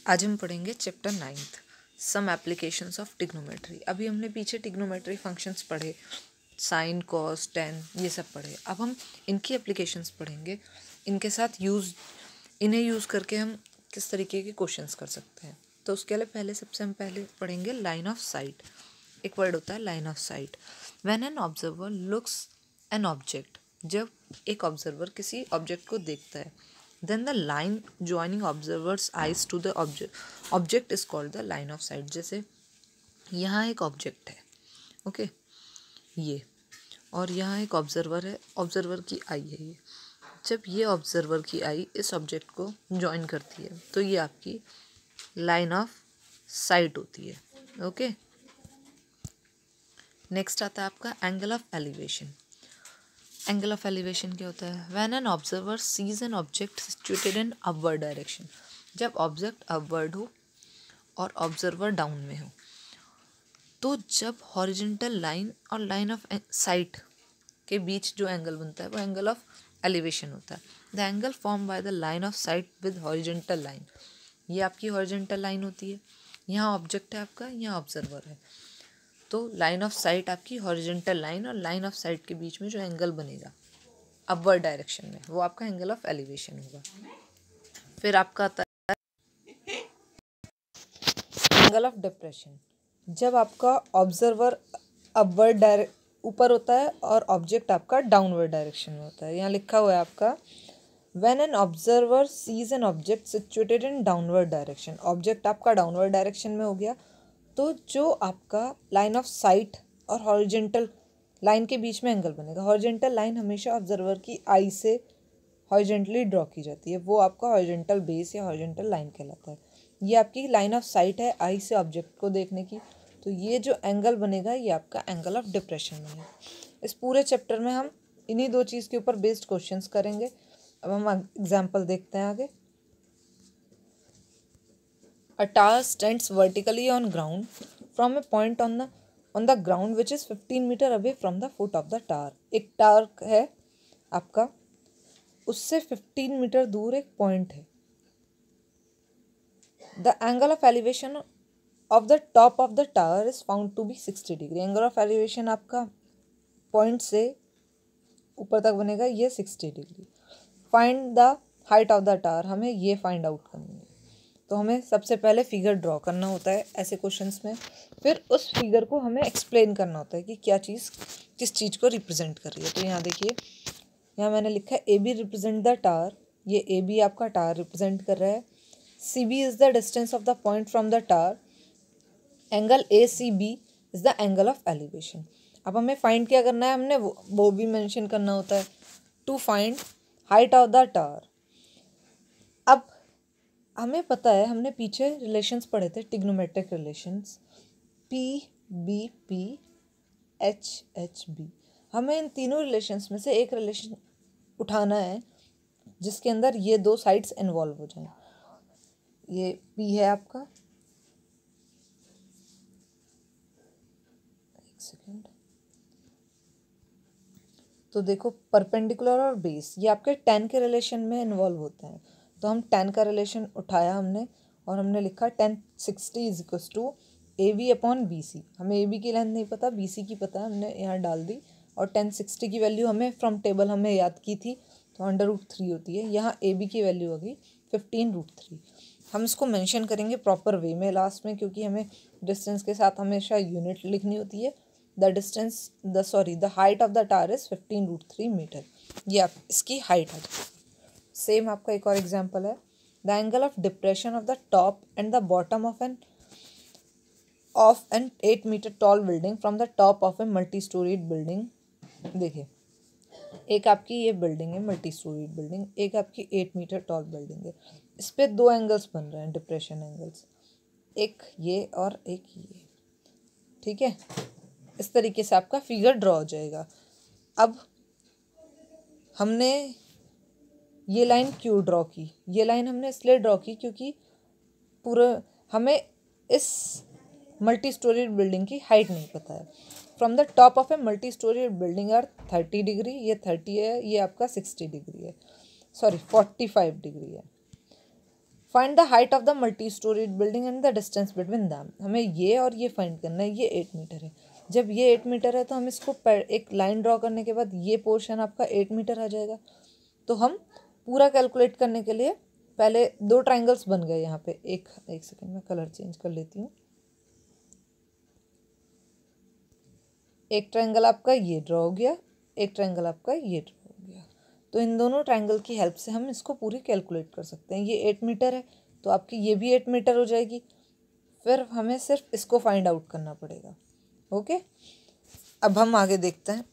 आज हम पढ़ेंगे chapter 9th some applications of trigonometry. अभी हमने पीछे टिग्नोमेट्री फंक्शंस पढ़े, साइन कॉस टेन ये सब पढ़े। अब हम इनकी एप्लीकेशंस पढ़ेंगे, इनके साथ इन्हें यूज़ करके हम किस तरीके के क्वेश्चंस कर सकते हैं। तो उसके लिए सबसे हम पहले पढ़ेंगे लाइन ऑफ साइट। एक वर्ड होता है line of sight. When an observer looks an object, जब एक ऑब्जर्वर किसी ऑब्जेक्ट को देखता है, then the line joining observer's eyes to the object is called the line of sight। जैसे यहाँ एक ऑब्जेक्ट है, ओके ये, और यहाँ एक ऑब्जर्वर है, ऑब्जर्वर की आई है ये। जब ये ऑब्जर्वर की आई इस ऑब्जेक्ट को ज्वाइन करती है तो ये आपकी लाइन ऑफ साइट होती है, ओके। नेक्स्ट आता है आपका angle of elevation. Angle of elevation क्या होता है? When an observer sees an object situated in upward direction, जब ऑब्जेक्ट अपवर्ड हो और ऑब्जर्वर डाउन में हो, तो जब हॉरिजॉन्टल लाइन और लाइन ऑफ साइट के बीच जो एंगल बनता है वो एंगल ऑफ एलिवेशन होता है। The angle form by the line of sight with horizontal line, ये आपकी हॉरिजॉन्टल लाइन होती है। यहाँ ऑब्जेक्ट है आपका, यहाँ ऑब्जर्वर है, तो लाइन ऑफ साइट आपकी हॉरिजॉन्टल लाइन और लाइन ऑफ साइट के बीच में जो एंगल बनेगा अपवर्ड डायरेक्शन में, वो आपका एंगल ऑफ एलिवेशन होगा। फिर आपका आता है एंगल ऑफ डिप्रेशन। जब आपका ऑब्जर्वर अपवर्ड ऊपर होता है और ऑब्जेक्ट आपका डाउनवर्ड डायरेक्शन में होता है। यहाँ लिखा हुआ है आपका when an observer sees an object situated in downward direction, object आपका डाउनवर्ड डायरेक्शन में हो गया, तो जो आपका लाइन ऑफ साइट और हॉरिजॉन्टल लाइन के बीच में एंगल बनेगा। हॉरिजॉन्टल लाइन हमेशा ऑब्जर्वर की आई से हॉरिजॉन्टली ड्रॉ की जाती है, वो आपका हॉरिजॉन्टल बेस या हॉरिजॉन्टल लाइन कहलाता है। ये आपकी लाइन ऑफ साइट है आई से ऑब्जेक्ट को देखने की, तो ये जो एंगल बनेगा ये आपका एंगल ऑफ डिप्रेशन बनेगा। इस पूरे चैप्टर में हम इन्हीं दो चीज़ के ऊपर बेस्ड क्वेश्चंस करेंगे। अब हम एग्जाम्पल देखते हैं आगे। A tower stands vertically on ground from a point on the ground which is 15 meter away from the foot of the tower। एक टावर है आपका, उससे 15 मीटर दूर एक पॉइंट है। The angle of elevation of the top of the tower is found to be 60 degree. Angle of elevation आपका point से ऊपर तक बनेगा ये 60 degree. Find the height of the tower, हमें ये फाइंड आउट करनी है। तो हमें सबसे पहले फिगर ड्रॉ करना होता है ऐसे क्वेश्चंस में, फिर उस फिगर को हमें एक्सप्लेन करना होता है कि क्या चीज़ किस चीज़ को रिप्रेजेंट कर रही है। तो यहाँ देखिए, यहाँ मैंने लिखा है A B represent the tower, ये ए बी आपका टावर रिप्रेजेंट कर रहा है। C B is the distance of the point from the tower, angle A C B is the angle of elevation. अब हमें फाइंड क्या करना है, हमने वो भी मेंशन करना होता है to find height of the tower. अब हमें पता है, हमने पीछे रिलेशंस पढ़े थे, trigonometric relations, P B P H H B. हमें इन तीनों रिलेशंस में से एक रिलेशन उठाना है जिसके अंदर ये दो साइड्स इन्वॉल्व हो जाएं। ये पी है आपका, एक सेकेंड, तो देखो परपेंडिकुलर और बेस ये आपके टेन के रिलेशन में इन्वॉल्व होते हैं। तो हम टेन का रिलेशन उठाया हमने और हमने लिखा tan 60 is equal to A B upon B C. हमें ए बी की लेंथ नहीं पता, बी सी की पता है, हमने यहाँ डाल दी। और 1060 की वैल्यू हमें फ्रॉम टेबल हमें याद की थी, तो √3 होती है। यहाँ ए बी की वैल्यू होगी 15√3। हम इसको मेंशन करेंगे प्रॉपर वे में लास्ट में, क्योंकि हमें डिस्टेंस के साथ हमेशा यूनिट लिखनी होती है। The height of the tower is 15√3 metre. ये आप इसकी हाइट है। सेम आपका एक और एग्जांपल है, the angle of depression of the top and the bottom of an 8 metre tall building from the top of a multi storied building. देखिए, एक आपकी ये बिल्डिंग है मल्टी स्टोरीड बिल्डिंग, एक आपकी 8 मीटर टॉल बिल्डिंग है। इस पे दो एंगल्स बन रहे हैं डिप्रेशन एंगल्स, एक ये और एक ये, ठीक है। इस तरीके से आपका फिगर ड्रॉ हो जाएगा। अब हमने ये लाइन क्यों ड्रॉ की? ये लाइन हमने इसलिए ड्रॉ की क्योंकि पूरा हमें इस मल्टी स्टोरी बिल्डिंग की हाइट नहीं पता है। From the top of a multi storey building are 30 degree, ये 30 है, ये आपका 60 डिग्री है, सॉरी 45 डिग्री है। Find the height of the multi storied building and the distance between them. हमें ये और ये फाइंड करना है। ये 8 मीटर है। जब ये 8 मीटर है तो हम इसको एक लाइन ड्रॉ करने के बाद ये पोर्शन आपका 8 मीटर आ जाएगा। तो हम पूरा कैलकुलेट करने के लिए पहले 2 ट्राइंगल्स बन गए यहाँ पे। एक सेकेंड में कलर चेंज कर लेती हूँ। एक ट्राइंगल आपका ये ड्रॉ हो गया, एक ट्राइंगल आपका ये ड्रॉ हो गया। तो इन दोनों ट्राइंगल की हेल्प से हम इसको पूरी कैलकुलेट कर सकते हैं। ये 8 मीटर है तो आपकी ये भी 8 मीटर हो जाएगी। फिर हमें सिर्फ इसको फाइंड आउट करना पड़ेगा। ओके, अब हम आगे देखते हैं।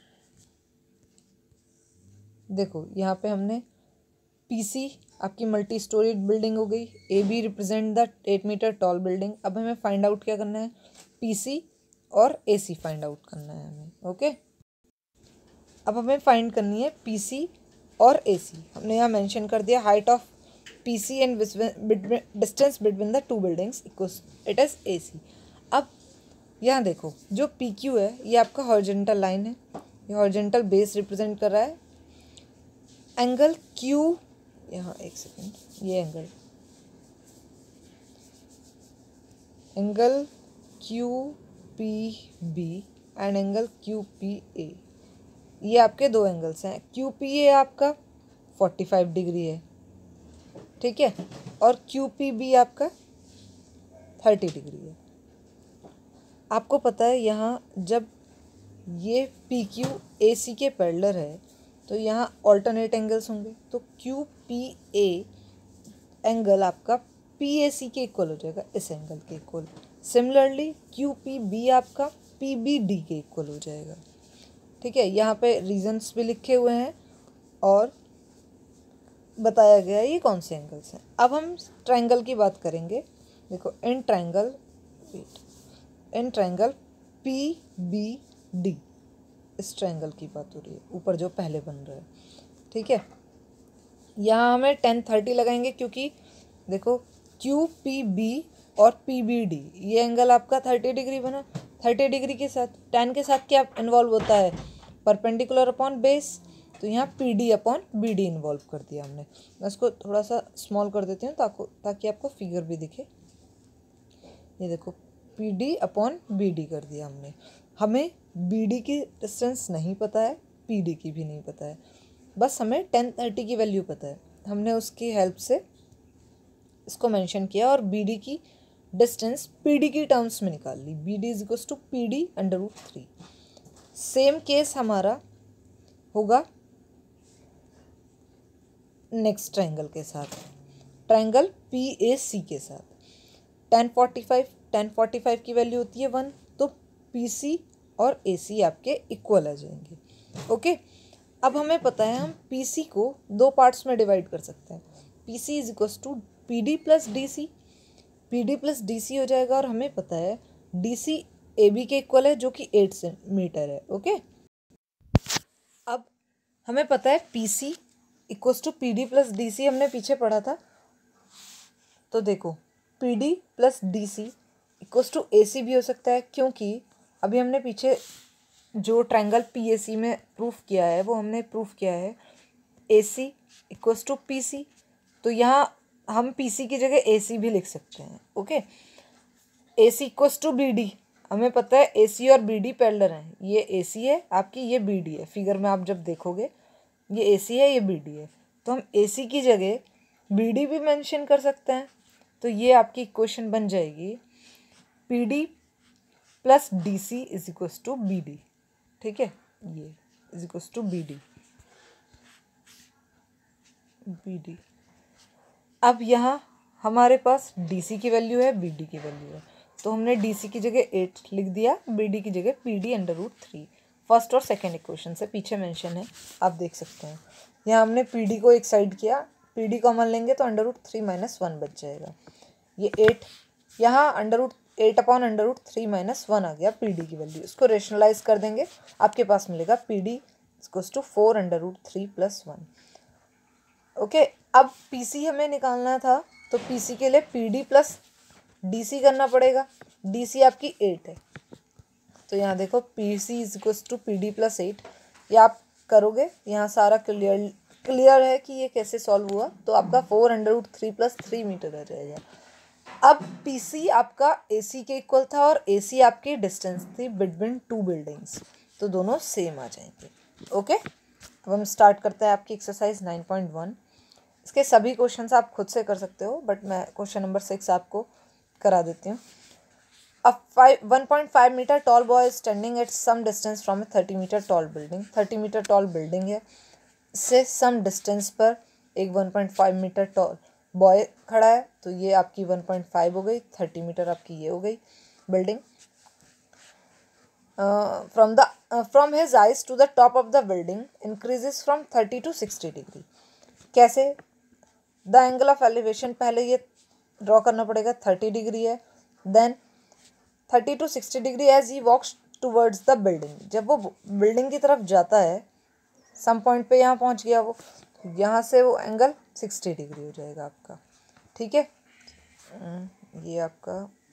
देखो यहाँ पे हमने पीसी आपकी मल्टी स्टोरीड बिल्डिंग हो गई। A B represent the 8 metre tall building. अब हमें फाइंड आउट क्या करना है? पीसी और एसी फाइंड आउट करना है हमें। ओके, अब हमें फाइंड करनी है पीसी और एसी। हमने यहाँ मेंशन कर दिया height of PC and distance between the 2 buildings equals it is AC. अब यहाँ देखो जो पी क्यू है ये आपका हॉरिजॉन्टल लाइन है। ये हॉरिजॉन्टल बेस रिप्रेजेंट कर रहा है। एंगल क्यू, यहाँ एक सेकेंड, ये angle Q P B and angle Q P A, ये आपके 2 एंगल्स हैं। क्यू पी ए आपका 45 डिग्री है, ठीक है, और क्यू पी बी आपका 30 डिग्री है। आपको पता है यहाँ जब ये पी क्यू ए सी के पैरेलल है तो यहाँ ऑल्टरनेट एंगल्स होंगे। तो क्यू पी ए एंगल आपका पी ए सी के इक्वल हो जाएगा, इस एंगल के equal. Similarly Q P B आपका पी बी डी के इक्वल हो जाएगा, ठीक है। यहाँ पे रीजन्स भी लिखे हुए हैं और बताया गया है ये कौन से एंगल्स हैं। अब हम ट्रायंगल की बात करेंगे। देखो in triangle P B D, इस ट्रायंगल की बात हो रही है, ऊपर जो पहले बन रहा है, ठीक है। यहाँ हमें 10-30 लगाएंगे क्योंकि देखो क्यू पी बी और पी बी डी ये एंगल आपका 30 डिग्री बना। 30 डिग्री के साथ 10 के साथ क्या इन्वॉल्व होता है? Perpendicular upon base. तो यहाँ P D upon B D involve कर दिया हमने। मैं इसको थोड़ा सा स्मॉल कर देती हूँ ताकि आपको फिगर भी दिखे। ये देखो P D upon B D कर दिया हमने। हमें बी डी की डिस्टेंस नहीं पता है, पी डी की भी नहीं पता है, बस हमें 10-30 की वैल्यू पता है। हमने उसकी हेल्प से इसको मेंशन किया और बी डी की डिस्टेंस पी डी की टर्म्स में निकाल ली। B D is equals to P D √3। Same case हमारा होगा नेक्स्ट ट्रायंगल के साथ, ट्रायंगल पी ए सी के साथ। 10-45 की वैल्यू होती है 1, तो पी सी और ए सी आपके इक्वल आ जाएंगे। ओके, अब हमें पता है हम पी सी को 2 पार्ट्स में डिवाइड कर सकते हैं। P C is equals to P D plus D C. P D plus D C हो जाएगा और हमें पता है डी सी ए बी के इक्वल है जो कि 8 मीटर है। ओके, अब हमें पता है P C equals to P D plus D C, हमने पीछे पढ़ा था। तो देखो P D plus D C equals to A C भी हो सकता है, क्योंकि अभी हमने पीछे जो ट्रायंगल पी ए सी में प्रूफ किया है वो हमने प्रूफ किया है A C equals to P C. तो यहाँ हम पी सी की जगह ए सी भी लिख सकते हैं। Okay, A C equals to B D, हमें पता है ए सी और बी डी पैरेलल हैं। ये ए सी है आपकी, ये बी डी है। फिगर में आप जब देखोगे ये ए सी है, ये बी डी है, तो हम ए सी की जगह बी डी भी मेंशन कर सकते हैं। तो ये आपकी इक्वेशन बन जाएगी P D plus D C is equals to B D, ठीक है। ये is equals to B D. अब यहाँ हमारे पास डी सी की वैल्यू है, बी डी की वैल्यू है, तो हमने डी सी की जगह 8 लिख दिया, बी डी की जगह पी डी √3। फर्स्ट और सेकेंड इक्वेशन से पीछे मेंशन है, आप देख सकते हैं। यहाँ हमने पी डी को एक साइड किया, पी डी कॉमन लेंगे तो √3 - 1 बच जाएगा। ये 8 यहाँ √8/√3 - 1 आ गया पी डी की वैल्यू। इसको रेशनलाइज कर देंगे, आपके पास मिलेगा P D equals to 4√3 + 1। Okay, अब पी सी हमें निकालना था तो पी सी के लिए P D plus D C करना पड़ेगा। डी सी आपकी 8 है, तो यहाँ देखो P C is equals to P D plus 8। ये आप करोगे, यहाँ सारा क्लियर है कि ये कैसे सॉल्व हुआ? तो आपका 4√3 + 3 मीटर आ जाएगा। अब PC आपका AC के इक्वल था और AC आपकी डिस्टेंस थी बिटवीन 2 बिल्डिंग्स, तो दोनों सेम आ जाएंगे। ओके, अब हम स्टार्ट करते हैं आपकी एक्सरसाइज 9.1। इसके सभी क्वेश्चंस आप खुद से कर सकते हो, बट मैं क्वेश्चन नंबर 6 आपको करा देती हूँ। A 1.5 meter tall boy is standing at some distance from a 30 meter tall building. 30 meter tall building है, इससे some distance पर एक 1.5 meter tall boy खड़ा है, तो ये आपकी 1.5 हो गई, 30 मीटर आपकी ये हो गई building. From his eyes to the top of the building increases from 30 to 60 degree. कैसे? द एंगल ऑफ एलिवेशन पहले ये ड्रॉ करना पड़ेगा, 30 डिग्री है, then 30 to 60 degree as he walks towards the building. जब वो बिल्डिंग की तरफ जाता है, सम पॉइंट पे यहाँ पहुँच गया वो, यहाँ से वो एंगल 60 डिग्री हो जाएगा आपका। ठीक है, ये आपका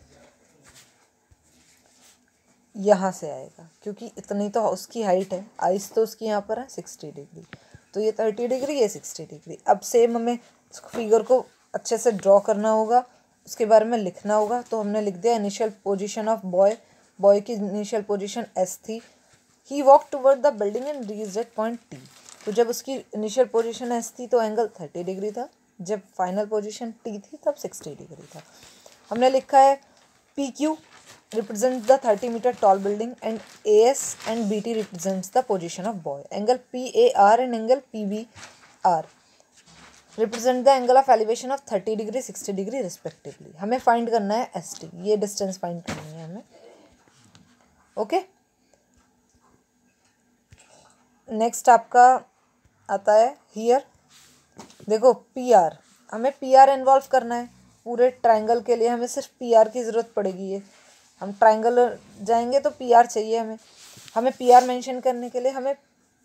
यहाँ से आएगा, क्योंकि इतनी तो उसकी हाइट है, आइस तो उसकी यहाँ पर है 60 डिग्री, तो ये 30 डिग्री, ये 60 डिग्री। अब सेम हमें फिगर को अच्छे से ड्रॉ करना होगा, उसके बारे में लिखना होगा। तो हमने लिख दिया initial position of boy, boy की इनिशियल पोजीशन S थी। He walk toward the building and reached at point T। तो जब उसकी इनिशियल पोजीशन S थी तो एंगल 30 डिग्री था, जब फाइनल पोजीशन T थी तब 60 डिग्री था। हमने लिखा है PQ represents the 30 meter tall building and AS and BT represents the position of boy. Angle PAR and angle PBR represent the angle of elevation of 30 degree 60 degree respectively. हमें find करना है ST, ये distance find करनी है हमें। Okay, next आपका आता है हियर, देखो PR, हमें PR इन्वॉल्व करना है। पूरे ट्राइंगल के लिए हमें सिर्फ PR की ज़रूरत पड़ेगी। ये हम ट्राइंगल जाएंगे तो PR चाहिए हमें PR मेंशन करने के लिए हमें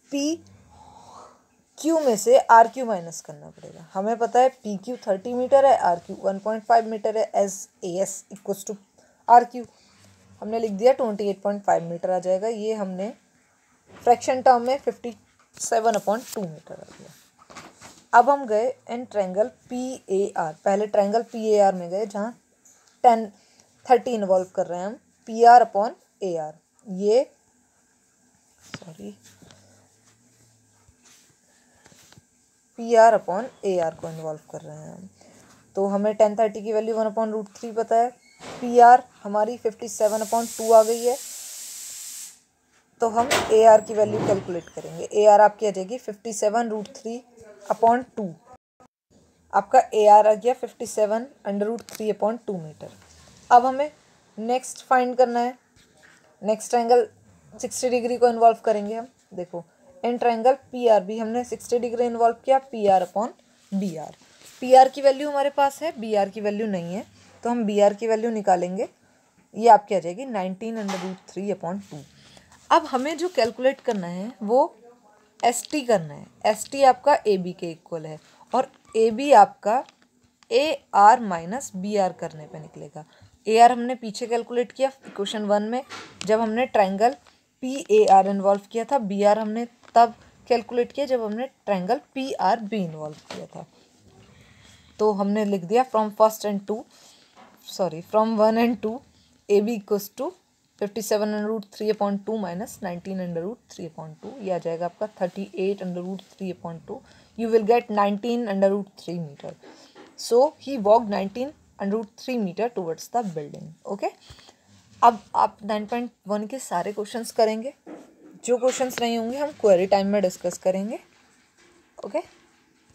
PQ में से RQ माइनस करना पड़ेगा। हमें पता है PQ 30 मीटर है, RQ 1.5 मीटर है, as AS equals to RQ। हमने लिख दिया 28.5 मीटर आ जाएगा। ये हमने फ्रैक्शन टर्म में 57/2 मीटर आ गया। अब हम गए इन ट्रायंगल PAR, पहले ट्रायंगल PAR में गए जहाँ 30 इन्वॉल्व कर रहे हैं हम, PR/AR, ये PR/AR को इन्वॉल्व कर रहे हैं हम। तो हमें 1030 की वैल्यू 1/√3 पता है, PR हमारी 57/2 आ गई है, तो हम AR की वैल्यू कैलकुलेट करेंगे। AR आपकी आ जाएगी 57√3/2। आपका AR आ गया 57√3/2 मीटर। अब हमें नेक्स्ट फाइंड करना है, नेक्स्ट ट्रायंगल 60 डिग्री को इन्वॉल्व करेंगे हम। देखो इन ट्रायंगल PR भी हमने 60 डिग्री इन्वॉल्व किया, PR/BR। PR की वैल्यू हमारे पास है, BR की वैल्यू नहीं है, तो हम BR की वैल्यू निकालेंगे। ये आपकी आ जाएगी 19√3/2। अब हमें जो कैलकुलेट करना है वो ST करना है। ST आपका AB के इक्वल है और AB आपका AR माइनस BR करने पे निकलेगा। AR हमने पीछे कैलकुलेट किया इक्वेशन 1 में, जब हमने ट्रायंगल PAR इन्वॉल्व किया था। BR हमने तब कैलकुलेट किया जब हमने ट्रायंगल PRB इन्वॉल्व किया था। तो हमने लिख दिया from 1 and 2 AB equals to 57√3/2 minus 19√3/2, ये आ जाएगा आपका 38√3/2। You will get 19√3 metre. So he walk 19√3 metre towards the building. Okay, अब आप 9.1 के सारे क्वेश्चंस करेंगे। जो क्वेश्चंस नहीं होंगे हम क्वेरी टाइम में डिस्कस करेंगे। ओके।